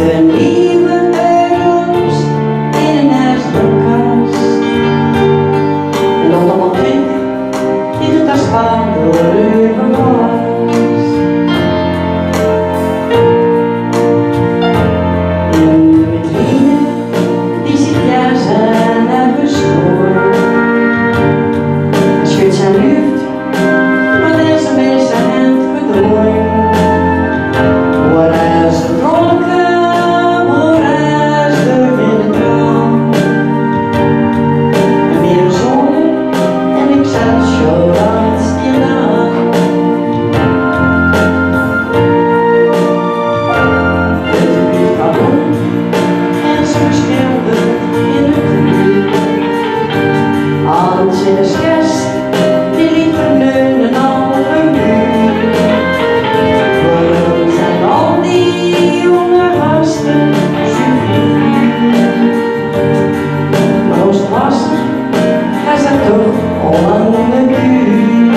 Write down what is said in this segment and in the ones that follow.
Een nieuwe euro's in een herfstkast. En allemaal drink die de tas van door uw was. In de vitrine die zit daar zijn nergens voor. Hij schudt zijn lucht, maar er is een beetje hand gedooid. Sinds kerst, die liet verneunen al een muur. Waarom zijn al die jonge gasten zuur? Maar ons lastig, hij zat toch al aan de kuur.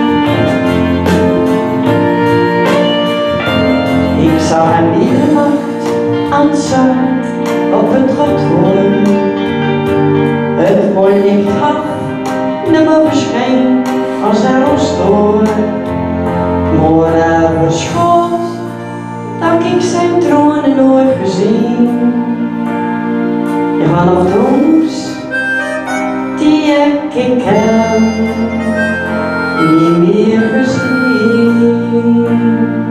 Ik zag hem iedere nacht aan het zand op het trot gooien. Het mooi licht had naar boven scheen als hij ons stoorde. Maar hij verschoot dat ik zijn tronen nooit gezien. En vanaf ons die heb ik hem niet meer gezien.